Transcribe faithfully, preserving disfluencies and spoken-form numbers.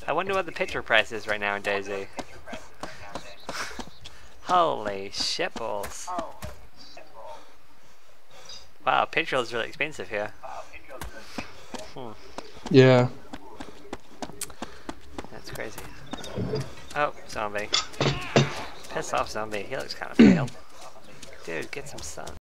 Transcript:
I wonder what the Petrol price is right now in Dayz. Holy shitballs. Wow, Petrol is really expensive here. Hmm. Yeah. That's crazy. Oh, zombie. Piss off, zombie. He looks kind of failed. Dude, get some sun.